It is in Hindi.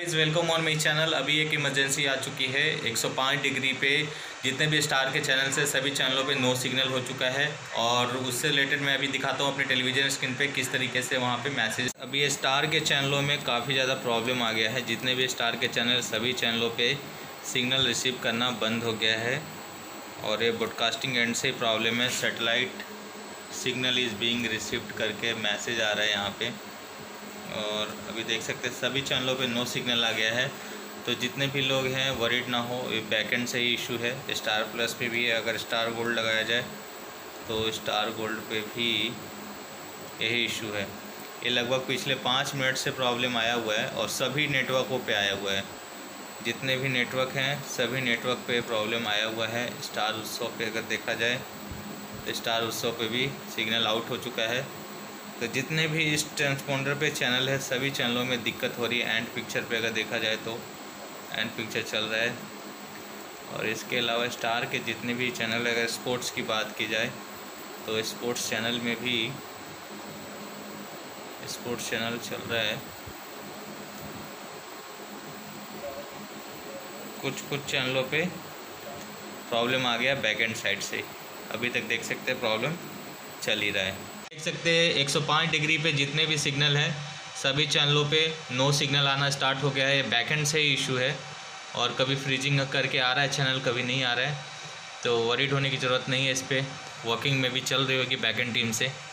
Is welcome on my channel. अभी एक इमरजेंसी आ चुकी है। 105 डिग्री पे जितने भी स्टार के चैनल्स हैं सभी चैनलों पे नो सिग्नल हो चुका है और उससे रिलेटेड मैं अभी दिखाता हूँ अपनी टेलीविज़न स्क्रीन पे किस तरीके से वहाँ पे मैसेज। अभी ये स्टार के चैनलों में काफ़ी ज़्यादा प्रॉब्लम आ गया है। जितने भी स्टार के चैनल सभी चैनलों पर सिग्नल रिसीव करना बंद हो गया है और ये ब्रॉडकास्टिंग एंड से प्रॉब्लम है। Satellite signal is being received करके मैसेज आ रहा है यहाँ पे और अभी देख सकते हैं सभी चैनलों पे नो सिग्नल आ गया है। तो जितने भी लोग हैं वरीड ना हो, ये बैकएंड से ही इशू है। स्टार प्लस पे भी है, अगर स्टार गोल्ड लगाया जाए तो स्टार गोल्ड पे भी यही इशू है। ये लगभग पिछले 5 मिनट से प्रॉब्लम आया हुआ है और सभी नेटवर्कों पे आया हुआ है। जितने भी नेटवर्क हैं सभी नेटवर्क पे प्रॉब्लम आया हुआ है। स्टार उत्सव पे अगर देखा जाए तो स्टार उत्सव पे भी सिग्नल आउट हो चुका है। तो जितने भी इस ट्रांसपोंडर पे चैनल है सभी चैनलों में दिक्कत हो रही है। एंड पिक्चर पे अगर देखा जाए तो एंड पिक्चर चल रहा है और इसके अलावा स्टार के जितने भी चैनल, अगर स्पोर्ट्स की बात की जाए तो स्पोर्ट्स चैनल में भी स्पोर्ट्स चैनल चल रहा है। कुछ चैनलों पे प्रॉब्लम आ गया बैकएंड साइड से। अभी तक देख सकते हैं प्रॉब्लम चल ही रहा है। देख सकते हैं 105 डिग्री पे जितने भी सिग्नल हैं सभी चैनलों पे नो सिग्नल आना स्टार्ट हो गया है। बैकएंड से ही इशू है और कभी फ्रीजिंग करके आ रहा है चैनल, कभी नहीं आ रहा है। तो वरीड होने की ज़रूरत नहीं है। इस पर वर्किंग में भी चल रही होगी बैकएंड टीम से।